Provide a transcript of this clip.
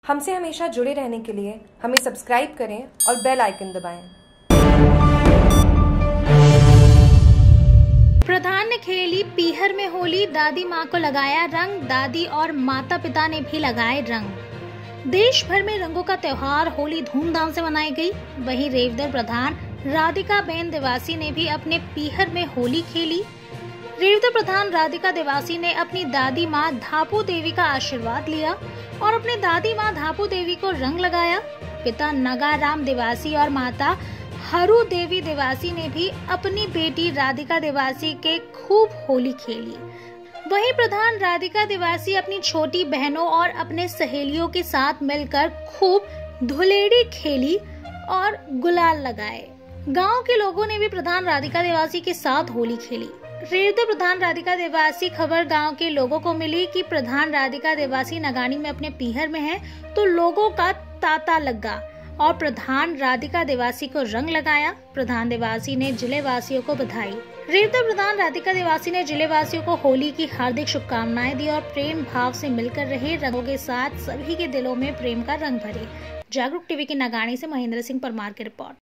हमसे हमेशा जुड़े रहने के लिए हमें सब्सक्राइब करें और बेल आइकन दबाएं। प्रधान ने खेली पीहर में होली, दादी माँ को लगाया रंग, दादी और माता पिता ने भी लगाए रंग। देश भर में रंगों का त्योहार होली धूमधाम से मनाई गई। वहीं रेवदर प्रधान राधिका बेन देवासी ने भी अपने पीहर में होली खेली। रेवदर प्रधान राधिका देवासी ने अपनी दादी माँ धापू देवी का आशीर्वाद लिया और अपने दादी माँ धापू देवी को रंग लगाया। पिता नगाराम देवासी और माता हरू देवी देवासी ने भी अपनी बेटी राधिका देवासी के खूब होली खेली। वहीं प्रधान राधिका देवासी अपनी छोटी बहनों और अपने सहेलियों के साथ मिलकर खूब धुलेड़ी खेली और गुलाल लगाए। गांव के लोगों ने भी प्रधान राधिका देवासी के साथ होली खेली। रेवदर प्रधान राधिका देवासी खबर गांव के लोगों को मिली कि प्रधान राधिका देवासी नगानी में अपने पीहर में है, तो लोगों का तांता लगा और प्रधान राधिका देवासी को रंग लगाया। प्रधान देवासी ने जिले वासियों को बधाई। रेवदर प्रधान राधिका देवासी ने जिले वासियों को होली की हार्दिक शुभकामनाएं दी और प्रेम भाव से मिलकर रहे, रंगों के साथ सभी के दिलों में प्रेम का रंग भरे। जागरूक टीवी की नगानी से महेंद्र सिंह परमार की रिपोर्ट।